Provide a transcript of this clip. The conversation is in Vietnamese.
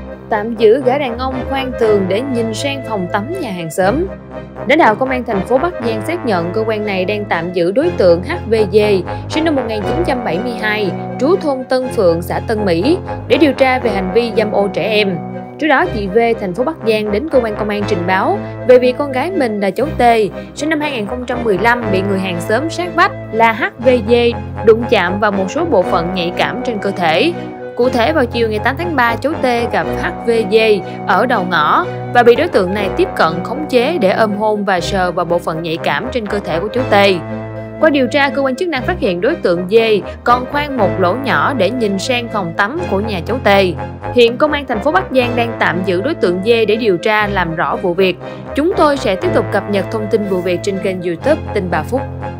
Tạm giữ gã đàn ông khoan tường để nhìn sang phòng tắm nhà hàng xóm. Lãnh đạo Công an thành phố Bắc Giang xác nhận cơ quan này đang tạm giữ đối tượng HVG, sinh năm 1972, trú thôn Tân Phượng, xã Tân Mỹ, để điều tra về hành vi dâm ô trẻ em. Trước đó, chị V, thành phố Bắc Giang đến cơ quan công an trình báo về việc con gái mình là cháu T, sinh năm 2015, bị người hàng xóm sát vách là HVG đụng chạm vào một số bộ phận nhạy cảm trên cơ thể. Cụ thể, vào chiều ngày 8 tháng 3, cháu T gặp HVG ở đầu ngõ và bị đối tượng này tiếp cận khống chế để ôm hôn và sờ vào bộ phận nhạy cảm trên cơ thể của cháu T. Qua điều tra, cơ quan chức năng phát hiện đối tượng D còn khoan một lỗ nhỏ để nhìn sang phòng tắm của nhà cháu T. Hiện Công an thành phố Bắc Giang đang tạm giữ đối tượng D để điều tra làm rõ vụ việc. Chúng tôi sẽ tiếp tục cập nhật thông tin vụ việc trên kênh YouTube Tin 3 Phút.